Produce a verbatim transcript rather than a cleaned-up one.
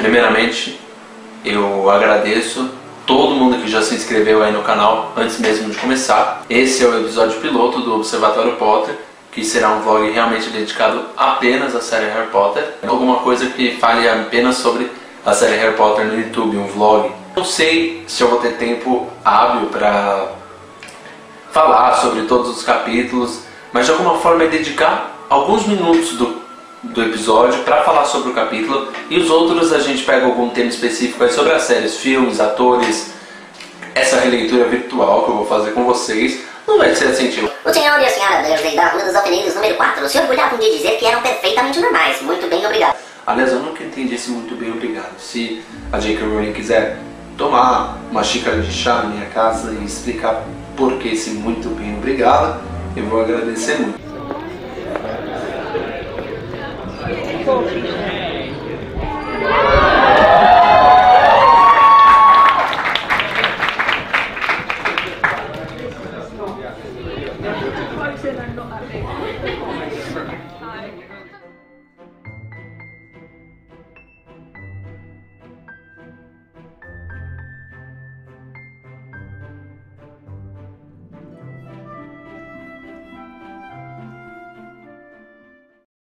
Primeiramente, eu agradeço todo mundo que já se inscreveu aí no canal antes mesmo de começar. Esse é o episódio piloto do Observatório Potter, que será um vlog realmente dedicado apenas à série Harry Potter. Alguma coisa que fale apenas sobre a série Harry Potter no YouTube, um vlog. Não sei se eu vou ter tempo hábil para falar sobre todos os capítulos, mas de alguma forma é dedicar alguns minutos do, do episódio para falar sobre o capítulo, e os outros a gente pega algum tema específico aí sobre as séries, filmes, atores, essa releitura virtual que eu vou fazer com vocês. Não vai ser assim, tipo... O senhor e a senhora Dursley da Rua dos Alfeneires número quatro se orgulhavam de dizer que eram perfeitamente normais. Muito bem, obrigado. Aliás, eu nunca entendi esse muito bem, obrigado. Se a J K Rowling quiser tomar uma xícara de chá na minha casa e explicar por que esse muito bem, obrigado, eu vou agradecer muito. Pode ser, não, não.